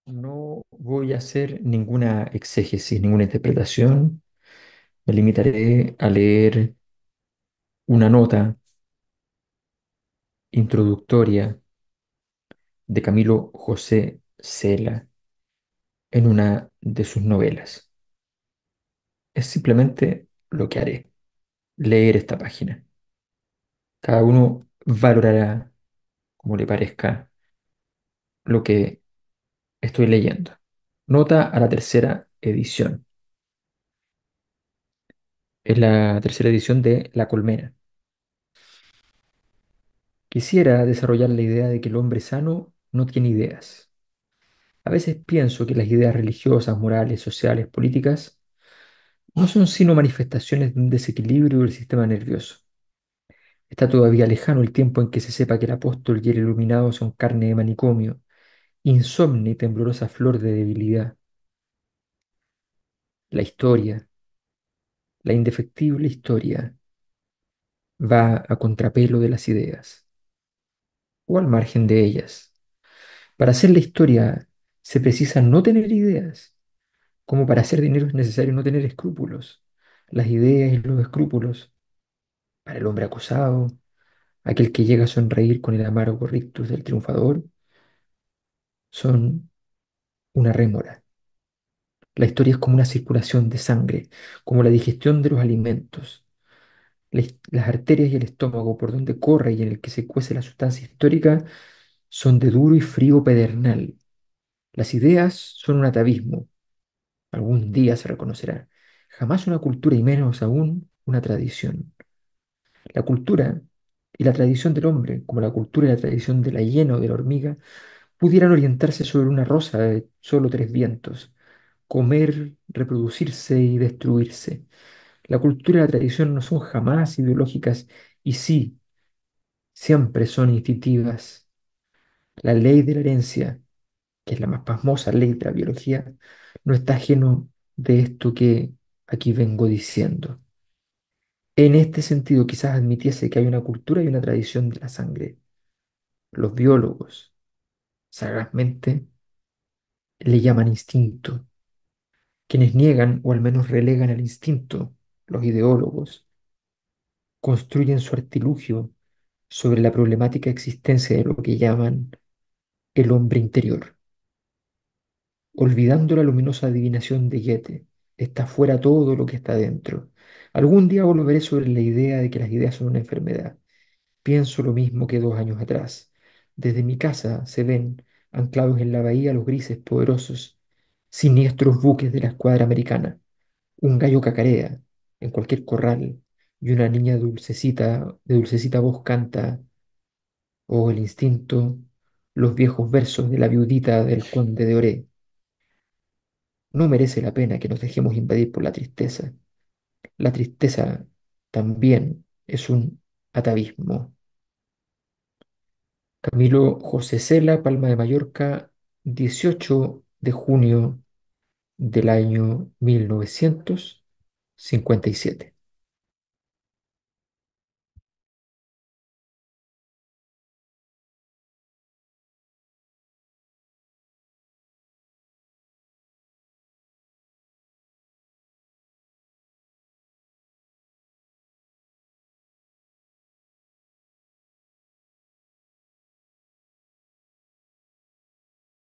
No voy a hacer ninguna exégesis, ninguna interpretación. Me limitaré a leer una nota introductoria de Camilo José Cela en una de sus novelas. Es simplemente lo que haré, leer esta página. Cada uno valorará como le parezca lo que estoy leyendo. Nota a la tercera edición. Es la tercera edición de La Colmena. Quisiera desarrollar la idea de que el hombre sano no tiene ideas. A veces pienso que las ideas religiosas, morales, sociales, políticas no son sino manifestaciones de un desequilibrio del sistema nervioso. Está todavía lejano el tiempo en que se sepa que el apóstol y el iluminado son carne de manicomio, insomne y temblorosa flor de debilidad. La historia, la indefectible historia, va a contrapelo de las ideas, o al margen de ellas. Para hacer la historia se precisa no tener ideas. Como para hacer dinero es necesario no tener escrúpulos. Las ideas y los escrúpulos, para el hombre acosado, aquel que llega a sonreír con el amargo rictus del triunfador, son una rémora. La historia es como una circulación de sangre, como la digestión de los alimentos. Las arterias y el estómago por donde corre y en el que se cuece la sustancia histórica son de duro y frío pedernal. Las ideas son un atavismo. Algún día se reconocerá. Jamás una cultura y menos aún una tradición. La cultura y la tradición del hombre, como la cultura y la tradición de la hiena o de la hormiga, pudieran orientarse sobre una rosa de solo tres vientos: comer, reproducirse y destruirse. La cultura y la tradición no son jamás ideológicas y sí, siempre son instintivas. La ley de la herencia, que es la más pasmosa ley de la biología, no está ajeno de esto que aquí vengo diciendo. En este sentido, quizás admitiese que hay una cultura y una tradición de la sangre. Los biólogos, sagazmente, le llaman instinto. Quienes niegan o al menos relegan el instinto, los ideólogos, construyen su artilugio sobre la problemática existencia de lo que llaman el hombre interior. Olvidando la luminosa adivinación de Goethe, está fuera todo lo que está dentro. Algún día volveré sobre la idea de que las ideas son una enfermedad. Pienso lo mismo que 2 años atrás. Desde mi casa se ven, anclados en la bahía, los grises poderosos, siniestros buques de la escuadra americana. Un gallo cacarea en cualquier corral y una niña dulcecita, de dulcecita voz canta, oh el instinto, los viejos versos de la viudita del conde de Oré. No merece la pena que nos dejemos invadir por la tristeza. La tristeza también es un atavismo. Camilo José Cela, Palma de Mallorca, 18 de junio del año 1957.